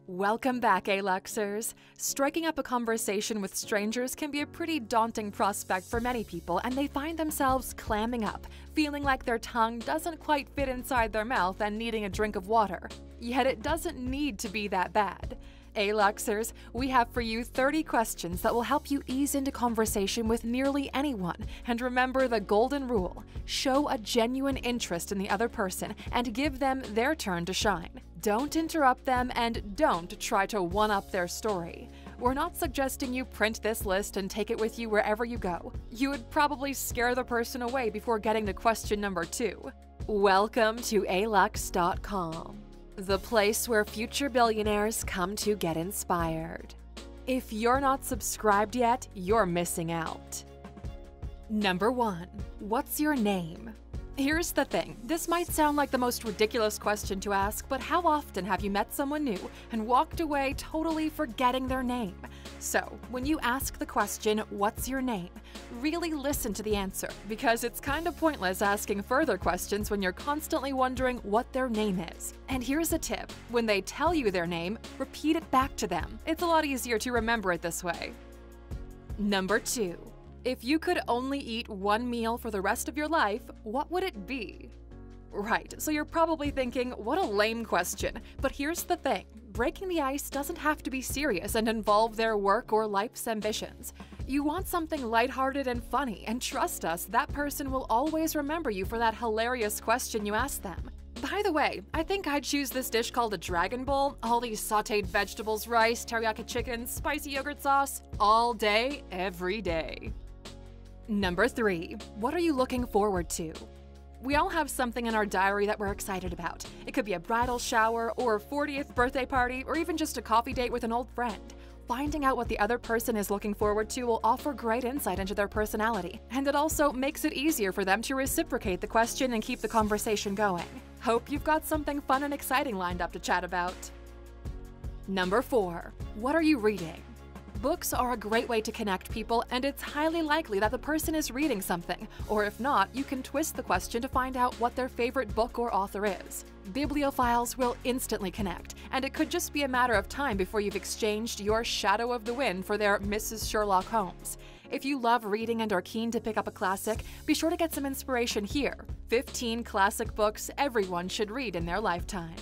Welcome back, Aluxers! Striking up a conversation with strangers can be a pretty daunting prospect for many people, and they find themselves clamming up, feeling like their tongue doesn't quite fit inside their mouth and needing a drink of water. Yet it doesn't need to be that bad. Aluxers, we have for you 30 questions that will help you ease into conversation with nearly anyone. And remember the golden rule: show a genuine interest in the other person and give them their turn to shine. Don't interrupt them and don't try to one-up their story. We're not suggesting you print this list and take it with you wherever you go. You would probably scare the person away before getting to question number 2. Welcome to Alux.com, the place where future billionaires come to get inspired. If you're not subscribed yet, you're missing out. Number 1. What's your name? Here's the thing, this might sound like the most ridiculous question to ask, but how often have you met someone new and walked away totally forgetting their name? So, when you ask the question, what's your name, really listen to the answer, because it's kind of pointless asking further questions when you're constantly wondering what their name is. And here's a tip, when they tell you their name, repeat it back to them. It's a lot easier to remember it this way. Number 2. If you could only eat one meal for the rest of your life, what would it be? Right, so you're probably thinking, what a lame question. But here's the thing, breaking the ice doesn't have to be serious and involve their work or life's ambitions. You want something lighthearted and funny, and trust us, that person will always remember you for that hilarious question you asked them. By the way, I think I'd choose this dish called a Dragon Bowl. All these sauteed vegetables, rice, teriyaki chicken, spicy yogurt sauce, all day, every day. Number 3. What are you looking forward to? We all have something in our diary that we're excited about. It could be a bridal shower, or a 40th birthday party, or even just a coffee date with an old friend. Finding out what the other person is looking forward to will offer great insight into their personality, and it also makes it easier for them to reciprocate the question and keep the conversation going. Hope you've got something fun and exciting lined up to chat about. Number 4. What are you reading? Books are a great way to connect people, and it's highly likely that the person is reading something, or if not, you can twist the question to find out what their favorite book or author is. Bibliophiles will instantly connect, and it could just be a matter of time before you've exchanged your Shadow of the Wind for their Mrs. Sherlock Holmes. If you love reading and are keen to pick up a classic, be sure to get some inspiration here. 15 classic books everyone should read in their lifetime.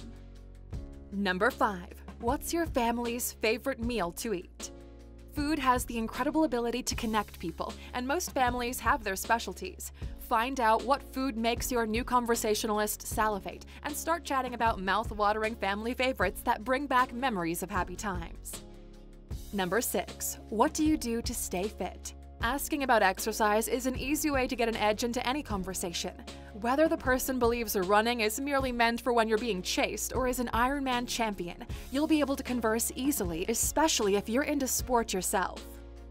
Number 5. What's your family's favorite meal to eat? Food has the incredible ability to connect people, and most families have their specialties. Find out what food makes your new conversationalist salivate, and start chatting about mouth-watering family favorites that bring back memories of happy times. Number 6. What do you do to stay fit? Asking about exercise is an easy way to get an edge into any conversation. Whether the person believes running is merely meant for when you're being chased or is an Ironman champion, you'll be able to converse easily, especially if you're into sport yourself.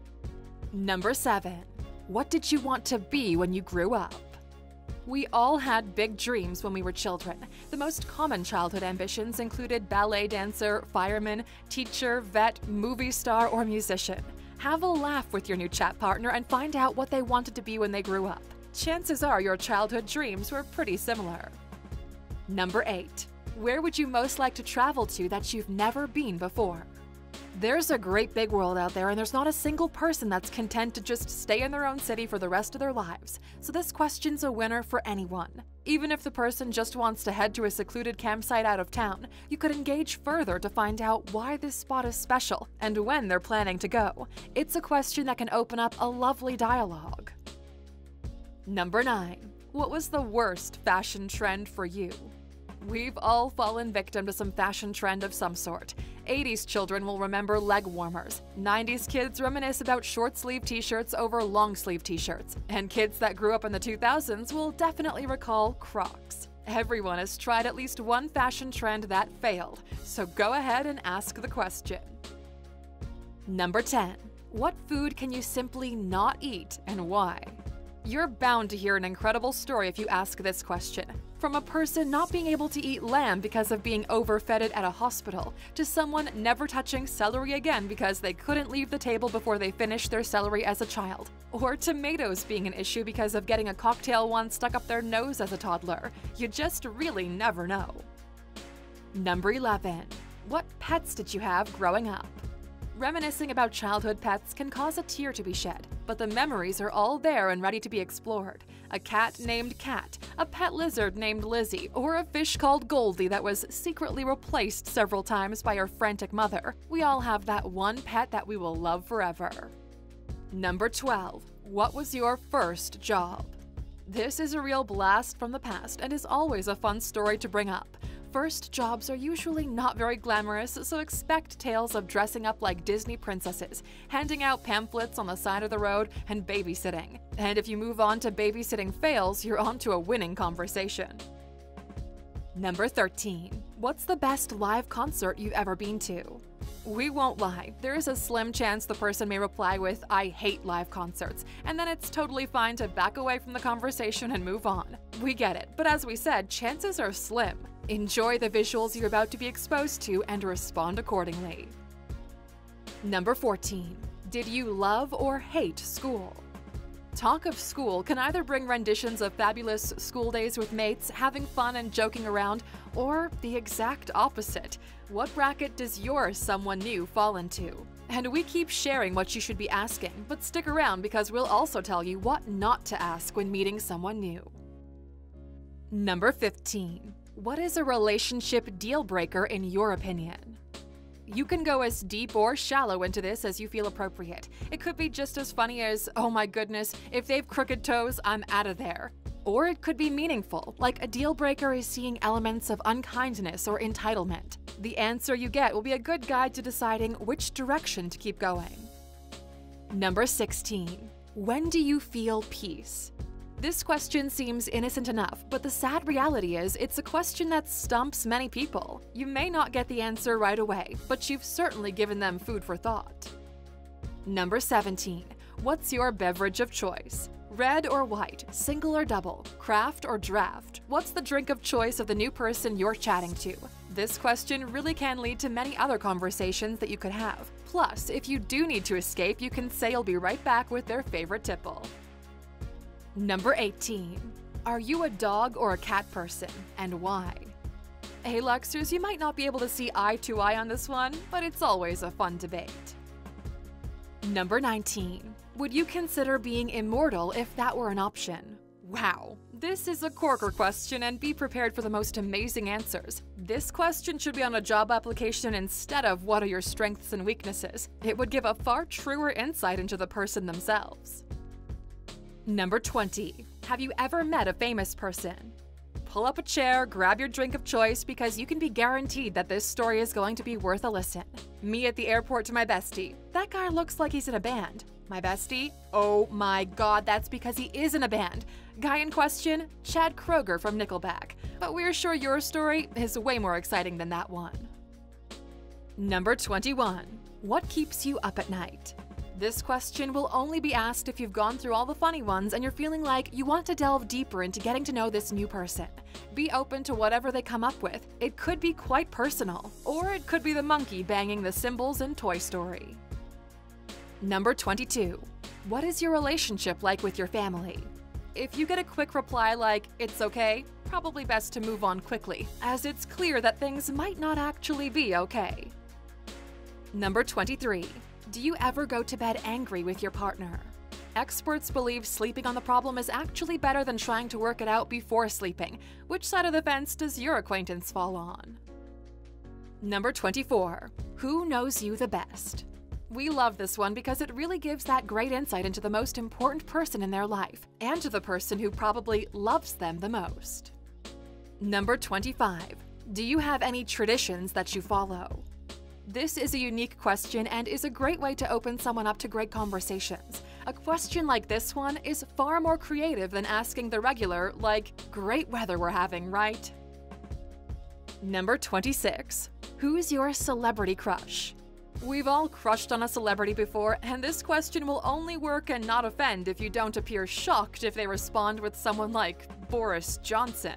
Number 7. What did you want to be when you grew up? We all had big dreams when we were children. The most common childhood ambitions included ballet dancer, fireman, teacher, vet, movie star, or musician. Have a laugh with your new chat partner and find out what they wanted to be when they grew up. Chances are your childhood dreams were pretty similar. Number 8. Where would you most like to travel to that you've never been before? There's a great big world out there, and there's not a single person that's content to just stay in their own city for the rest of their lives, so this question's a winner for anyone. Even if the person just wants to head to a secluded campsite out of town, you could engage further to find out why this spot is special and when they're planning to go. It's a question that can open up a lovely dialogue. Number 9. What was the worst fashion trend for you? We've all fallen victim to some fashion trend of some sort. 80s children will remember leg warmers. 90s kids reminisce about short-sleeve t-shirts over long-sleeve t-shirts. And kids that grew up in the 2000s will definitely recall Crocs. Everyone has tried at least one fashion trend that failed, so go ahead and ask the question. Number 10. What food can you simply not eat and why? You're bound to hear an incredible story if you ask this question. From a person not being able to eat lamb because of being overfed at a hospital, to someone never touching celery again because they couldn't leave the table before they finished their celery as a child, or tomatoes being an issue because of getting a cocktail wand stuck up their nose as a toddler. You just really never know. Number 11. What pets did you have growing up? Reminiscing about childhood pets can cause a tear to be shed, but the memories are all there and ready to be explored. A cat named Cat, a pet lizard named Lizzie, or a fish called Goldie that was secretly replaced several times by her frantic mother. We all have that one pet that we will love forever. Number 12. What was your first job? This is a real blast from the past and is always a fun story to bring up. First jobs are usually not very glamorous, so expect tales of dressing up like Disney princesses, handing out pamphlets on the side of the road, and babysitting. And if you move on to babysitting fails, you're on to a winning conversation. Number 13. What's the best live concert you've ever been to? We won't lie, there is a slim chance the person may reply with, "I hate live concerts," and then it's totally fine to back away from the conversation and move on. We get it, but as we said, chances are slim. Enjoy the visuals you're about to be exposed to and respond accordingly. Number 14. Did you love or hate school? Talk of school can either bring renditions of fabulous school days with mates, having fun and joking around, or the exact opposite. What bracket does your someone new fall into? And we keep sharing what you should be asking, but stick around because we'll also tell you what not to ask when meeting someone new. Number 15. What is a relationship deal breaker in your opinion? You can go as deep or shallow into this as you feel appropriate. It could be just as funny as, "Oh my goodness, if they've crooked toes, I'm out of there." Or it could be meaningful, like a deal breaker is seeing elements of unkindness or entitlement. The answer you get will be a good guide to deciding which direction to keep going. Number 16. When do you feel peace? This question seems innocent enough, but the sad reality is it's a question that stumps many people. You may not get the answer right away, but you've certainly given them food for thought. Number 17. What's your beverage of choice? Red or white, single or double, craft or draft? What's the drink of choice of the new person you're chatting to? This question really can lead to many other conversations that you could have. Plus, if you do need to escape, you can say you'll be right back with their favorite tipple. Number 18. Are you a dog or a cat person, and why? Hey Luxers, you might not be able to see eye to eye on this one, but it's always a fun debate. Number 19. Would you consider being immortal if that were an option? Wow, this is a corker question and be prepared for the most amazing answers. This question should be on a job application instead of what are your strengths and weaknesses. It would give a far truer insight into the person themselves. Number 20. Have you ever met a famous person? Pull up a chair, grab your drink of choice because you can be guaranteed that this story is going to be worth a listen. Me at the airport to my bestie. That guy looks like he's in a band. My bestie? Oh my god, that's because he is in a band. Guy in question? Chad Kroeger from Nickelback. But we're sure your story is way more exciting than that one. Number 21. What keeps you up at night? This question will only be asked if you've gone through all the funny ones and you're feeling like you want to delve deeper into getting to know this new person. Be open to whatever they come up with. It could be quite personal, or it could be the monkey banging the cymbals in Toy Story. Number 22. What is your relationship like with your family? If you get a quick reply like, "It's okay," probably best to move on quickly, as it's clear that things might not actually be okay. Number 23. Do you ever go to bed angry with your partner? Experts believe sleeping on the problem is actually better than trying to work it out before sleeping. Which side of the fence does your acquaintance fall on? Number 24. Who knows you the best? We love this one because it really gives that great insight into the most important person in their life, and to the person who probably loves them the most. Number 25. Do you have any traditions that you follow? This is a unique question and is a great way to open someone up to great conversations. A question like this one is far more creative than asking the regular, like, "Great weather we're having, right?" Number 26. Who's your celebrity crush? We've all crushed on a celebrity before, and this question will only work and not offend if you don't appear shocked if they respond with someone like Boris Johnson.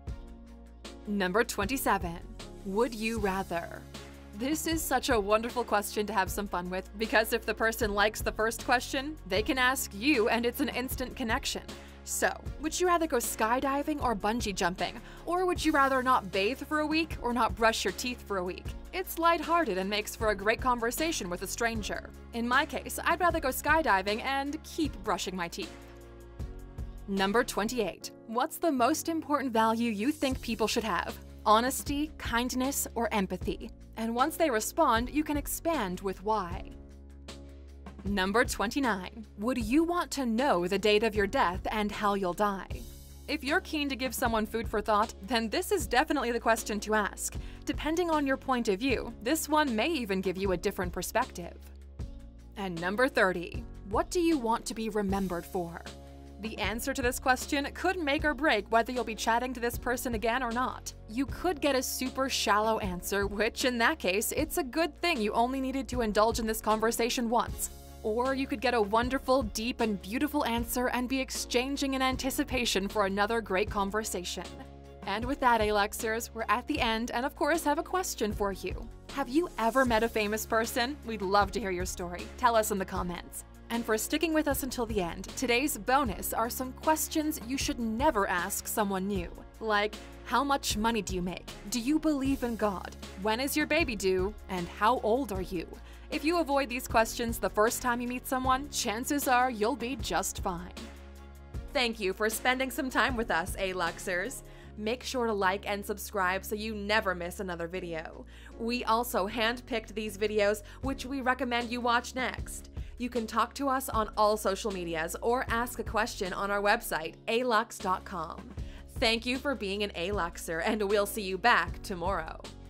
Number 27. Would you rather? This is such a wonderful question to have some fun with, because if the person likes the first question, they can ask you and it's an instant connection. So, would you rather go skydiving or bungee jumping? Or would you rather not bathe for a week or not brush your teeth for a week? It's lighthearted and makes for a great conversation with a stranger. In my case, I'd rather go skydiving and keep brushing my teeth. Number 28. What's the most important value you think people should have? Honesty, kindness, or empathy? And once they respond, you can expand with why. Number 29. Would you want to know the date of your death and how you'll die? If you're keen to give someone food for thought, then this is definitely the question to ask. Depending on your point of view, this one may even give you a different perspective. And number 30. What do you want to be remembered for? The answer to this question could make or break whether you'll be chatting to this person again or not. You could get a super shallow answer, which in that case, it's a good thing you only needed to indulge in this conversation once. Or you could get a wonderful, deep, and beautiful answer and be exchanging in anticipation for another great conversation. And with that, Aluxers, we're at the end and of course have a question for you. Have you ever met a famous person? We'd love to hear your story. Tell us in the comments. And for sticking with us until the end, today's bonus are some questions you should never ask someone new. Like, how much money do you make? Do you believe in God? When is your baby due? And how old are you? If you avoid these questions the first time you meet someone, chances are you'll be just fine. Thank you for spending some time with us, Aluxers. Make sure to like and subscribe so you never miss another video. We also handpicked these videos, which we recommend you watch next. You can talk to us on all social medias or ask a question on our website, Alux.com. Thank you for being an Aluxer, and we'll see you back tomorrow.